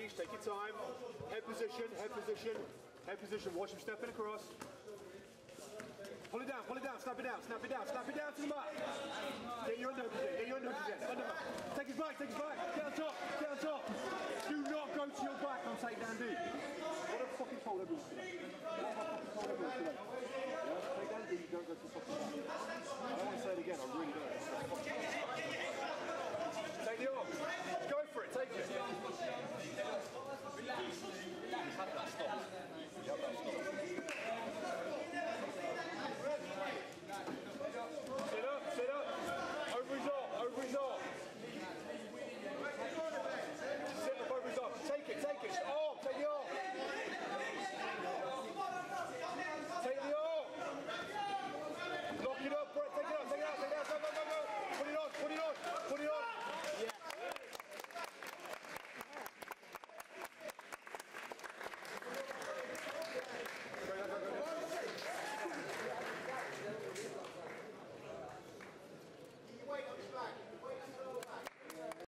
each, take your time. Head position, head position, head position. Watch him stepping across. Pull it down, snap it down, snap it down, snap it down to the mat. Get your underhook again, get your underhook again. Underhook. Take his back, get on top, get on top. Do not go to your back on takedown, dude. What a fucking fold everyone today. What a fucking fold everyone today.